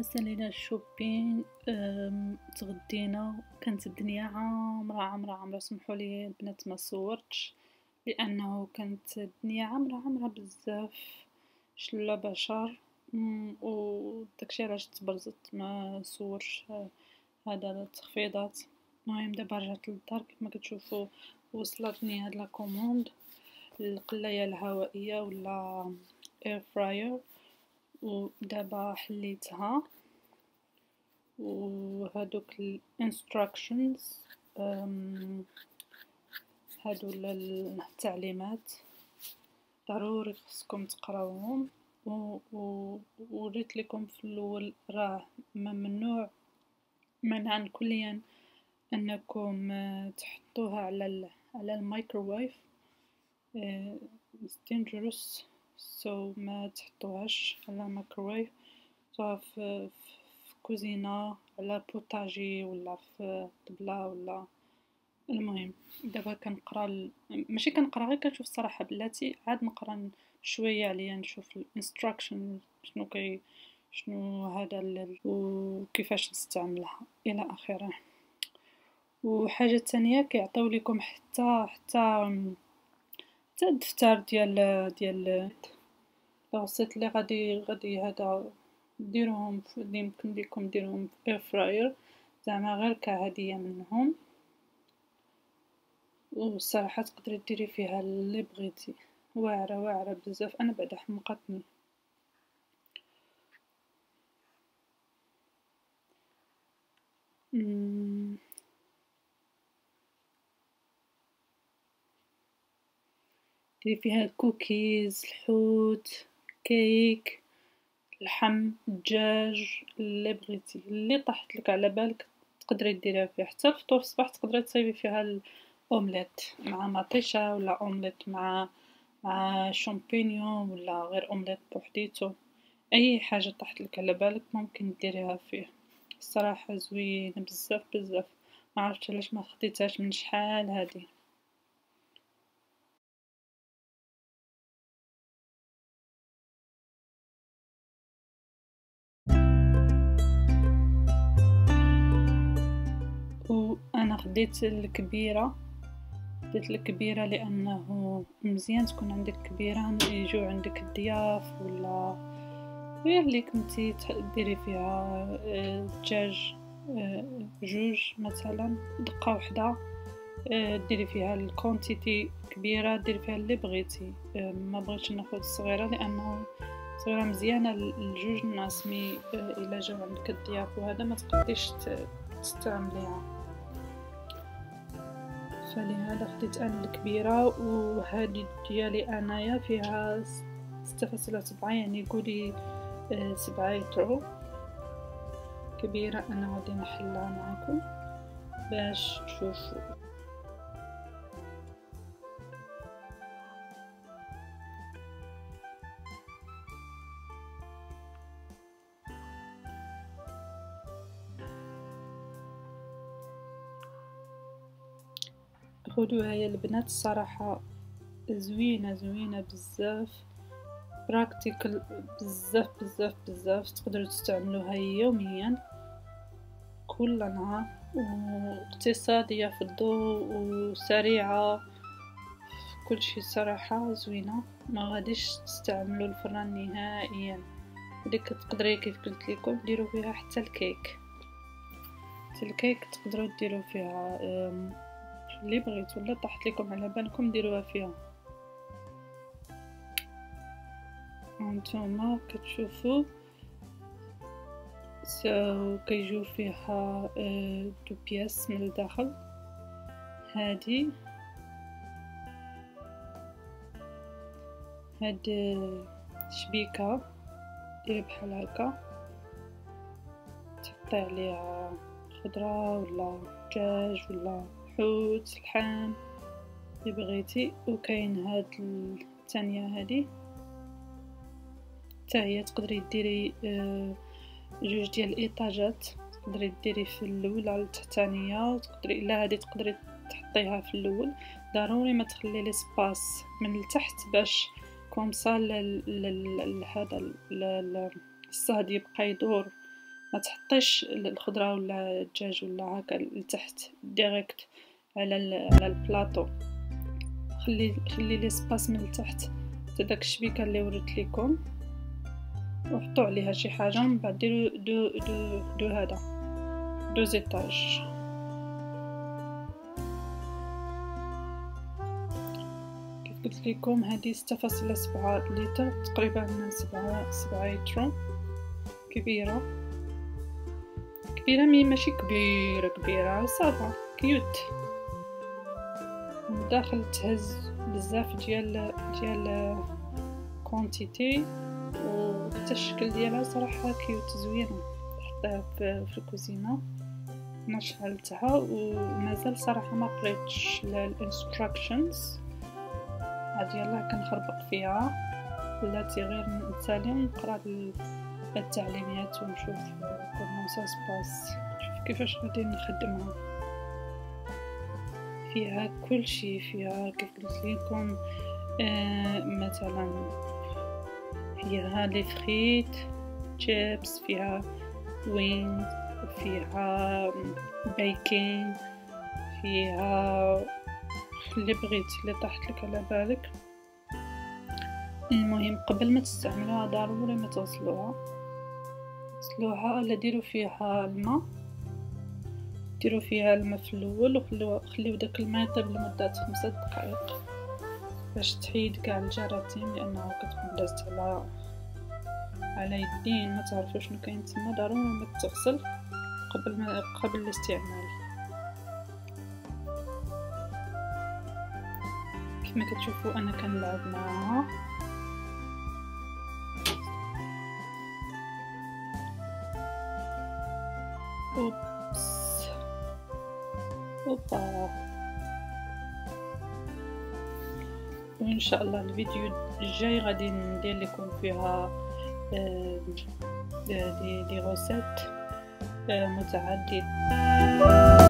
سالينا الشوبين. تغدينا كانت الدنيا عامرة عامرة عامرة. سمحولي البنات ما صورتش لأنه كانت الدنيا عامرة عامرة بزاف، شلة بشر. و داكشي علاش تبرزت ما صورش هذا التخفيضات. المهم دابا رجعت للدار كيفما كتشوفو وصلتني هاد لاكوموند القلاية الهوائية ولا اير فراير، ودابا حليتها وهادوك الانستراكشنز هادو التعليمات ضروري خصكم تقراوهم. وريت لكم في الاول راه ممنوع منعا كليا انكم تحطوها على الميكروويف. dangerous، ما تحطوهاش على الميكروويف، سواء في كوزينة على بوتاجي ولا في طبلة ولا. المهم دابا كنقرا ماشي كنقرا غير كنشوف الصراحه بلاتي، عاد نقرا شويه عليا نشوف الانستراكشن شنو هذا وكيفاش نستعملها الى اخره. وحاجه تانية كيعطيو لكم حتى الدفتر ديال الغسيل اللي غادي هذا ديروهم اللي يمكن لكم ديروهم في اير فراير، زعما غير كهديه منهم. والصراحه تقدري ديري فيها اللي بغيتي، واعره واعره بزاف. انا بعدا حمقتني. ديري فيها الكوكيز، الحوت، كيك، اللحم، الدجاج، اللي بغيتي اللي طاحت لك على بالك تقدري ديريها فيها. حتى الفطور الصباح تقدري تصايبي فيها الاومليت مع مطيشه ولا اومليت مع شامبينيون ولا غير اومليت بوحديتو. اي حاجه طاحت لك على بالك ممكن ديريها فيه. الصراحه زوينه بزاف بزاف، ما عرفتش علاش ما خديتهاش من شحال هذه. وانا خديت الكبيره، لانه مزيان تكون عندك كبيره يجوا عندك الضياف ولا غير اللي كنتي ديري فيها دجاج جوج مثلا، دقه وحده ديري فيها الكونتيتي كبيره، ديري فيها اللي بغيتي. ما بغيتش ناخذ الصغيره لانه صغيره مزيانه لجوج ناس، مي الا جاو عندك الضياف وهذا ما تقدريش تستعمليها. فلهذا خديت انا الكبيره. وهذه ديالي انايا فيها 6.7، يعني قولي 7 لتر كبيره. انا غادي نحلها معكم باش تشوفوا. خذوها يا البنات، الصراحه زوينه بزاف، براكتيكل بزاف بزاف بزاف. تقدروا تستعملوها يوميا كل نهار، واقتصاديه في الضوء وسريعه في كل شيء. صراحه زوينه، ما غاديش تستعملوا الفران نهائيا. وديك تقدري كيف قلت لكم ديروا فيها حتى الكيك تقدروا ديروا فيها اللي بغيتوا، ولا طاحت لكم على بالكم ديروها فيها. هانتوما كتشوفوا كيجيو فيها 2 بياس من الداخل. هاد شبيكه ديري بحال هكا، تحطي عليها خضره ولا دجاج ولا حوت لحم اللي بغيتي. وكاين هاد الثانيه هذه حتى هي تقدري ديري جوج ديال الايطاجات، تقدري ديري في الاولى التحتانيه، وتقدري الا هذه تقدري تحطيها في الاول. ضروري ما تخلي لي سباس من التحت باش كومسا هذا الصهد يبقى يدور ما تحطيش الخضره ولا الدجاج ولا هكا لتحت ديريكت على البلاطو. خلي ليسباس من التحت حتى داك الشبيكه اللي وريت لكم، وحطوا عليها شي حاجه، من بعد ديروا دو هذا دو زيتاج. كيف قلت لكم هذه 6.7 لتر، تقريبا من 7 لتر. كبيره مي ماشي كبيره صافا كيوت. من داخل تهز بزاف ديال كونتيتي، وحتى الشكل ديالها صراحه كيوت زوينه. نحطها في الكوزينه. انا شعلتها ومازال صراحه ما قريتش الانستراكشنز، عاد يلاه كنخربق فيها، بلاتي غير نسالي ونقرا التعليمات ونشوف كومون سا سباس، نشوف كيفاش غادي نخدمها. فيها كل شيء، فيها كيف قلت لكم مثلا فيها لي فريت تشيبس، فيها وينز، فيها بيكين، فيها اللي بغيتي اللي طاحت لك على بالك. المهم قبل ما تستعملوها ضروري ما تغسلوها ولا ديروا فيها الماء، ديروا فيها الماء في الاول وخليو داك الماء يطيب لمده 5 دقائق باش تحيد كاع الجراثيم، لانها كتكون دازت على يدين ما تعرفوا شنو كاين تما. ضروري ما تغسل قبل الاستعمال. كما كتشوفوا انا كنلعب معاها. اوبا. وان شاء الله الفيديو الجاي غادي ندير لكم فيها دي غوسيت متعدده.